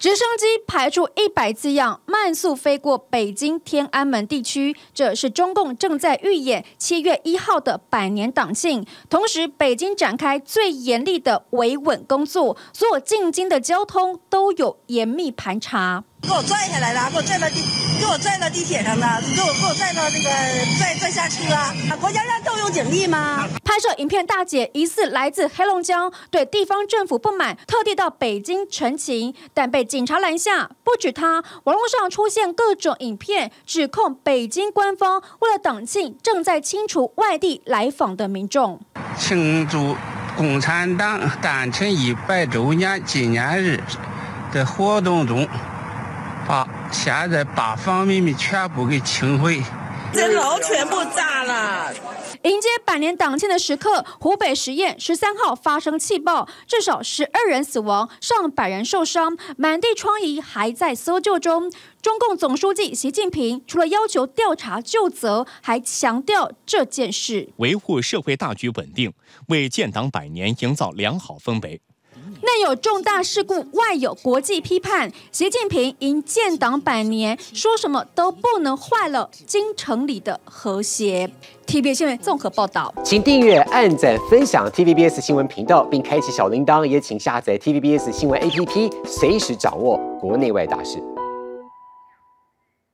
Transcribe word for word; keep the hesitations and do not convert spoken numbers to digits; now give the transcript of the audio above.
直升机排出一百字样，慢速飞过北京天安门地区。这是中共正在预演七月一号的百年党庆，同时北京展开最严厉的维稳工作，所有进京的交通都有严密盘查。 给我拽下来了，给我拽到地，给我拽到地铁上的，给我给我拽到那个拽拽下车。国家让动用警力吗？ 拍摄影片大姐疑似来自黑龙江，对地方政府不满，特地到北京陈情，但被警察拦下。不止她，网络上出现各种影片，指控北京官方为了党庆正在清除外地来访的民众。 庆祝共产党诞辰一百周年纪念日的活动中。 把现在把防秘密全部给清毁， 这楼全部炸了。 迎接百年党庆的时刻，湖北十堰十三号发生气爆，至少十二人死亡，上百人受伤，满地疮痍还在搜救中。中共总书记习近平除了要求调查究责，还强调这件事维护社会大局稳定，为建党百年营造良好氛围。 内有重大事故，外有国际批判。习近平因建党百年，说什么都不能坏了京城里的和谐。T V B S 新闻综合报道， 请订阅、按赞、分享 T V B S 新闻频道，并开启小铃铛，也请下载 T V B S 新闻 A P P， 随时掌握国内外大事。